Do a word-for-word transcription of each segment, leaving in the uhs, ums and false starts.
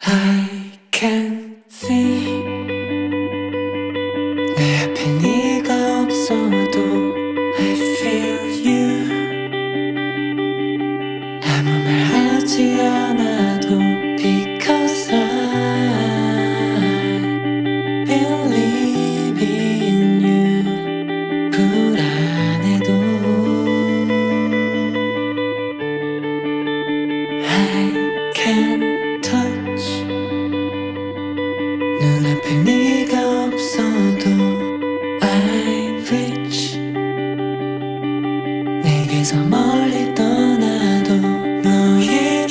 I can see 내 앞에 네가 없어도 I feel you 아무 말 하지 않아도 Because I believe in you 불안해도 I can touch 눈앞에 네가 없어도 I reach 내게서 멀리 떠나도 너의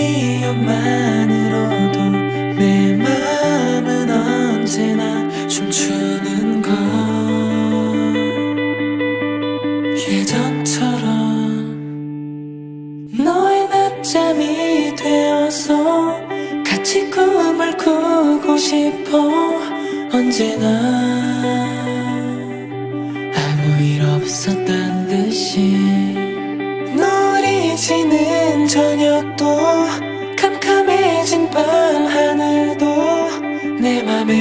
기억만으로도 내 맘은 언제나 춤추는 걸 예전처럼 너의 낮잠이 되어서 같이 꿈을 꾸고 싶어 언제나 아무 일 없었단 듯이 노리지는 저녁도 캄캄해진 밤 하늘도 내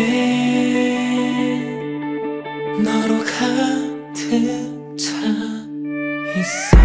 맘에 너로 가득 차 있어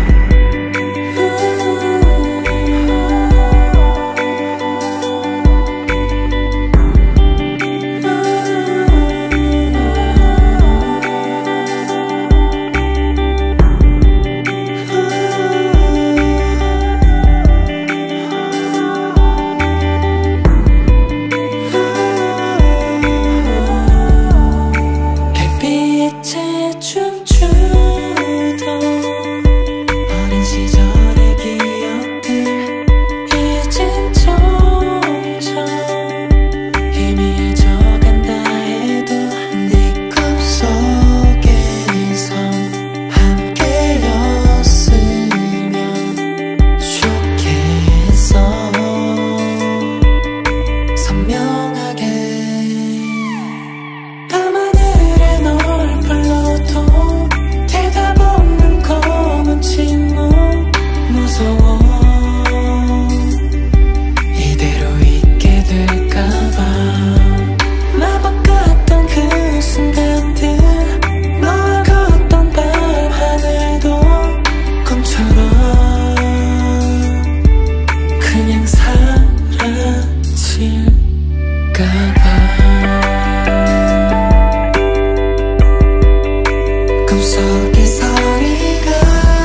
꿈속의 소리가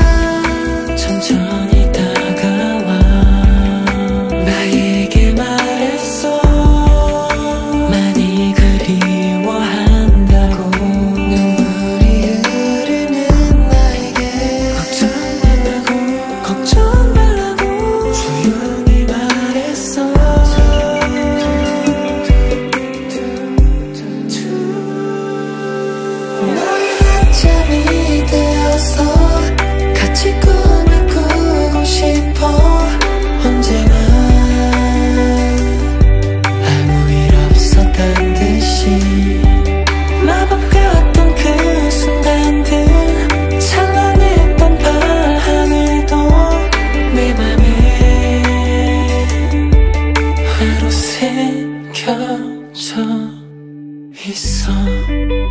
천천히 다가와 나에게 말했어 많이 그리워한다고 눈물이 흐르는 나에게 걱정 말라고 걱정 말라고 조용히 말했어 잠이 되어서 같이 꿈을 꾸고 싶어 언제나 아무 일 없었단 듯이 마법 같던 그 순간들 찬란했던 밤 하늘도 내 맘에 화로 새겨져 있어